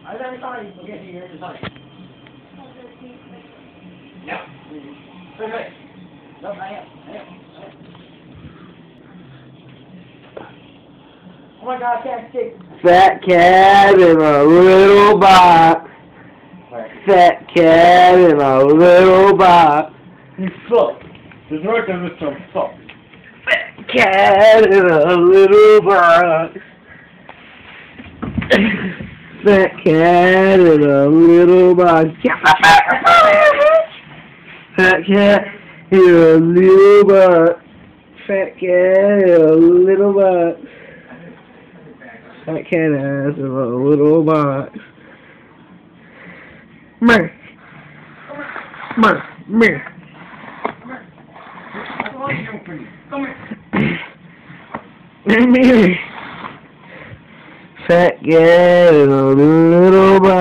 Every time you forget to hear the time. Yep. Perfect. No, I am. Oh my God, I can't stick. Fat cat in a little box. Fat cat in a little box. You suck. This record is some suck. Fat cat in a little box. Fat cat in a little box. Fat cat in a little box. Fat cat in a little box. Fat cat has in a little box. Meh. Meh. Meh. Come here. Fat cat in a little box.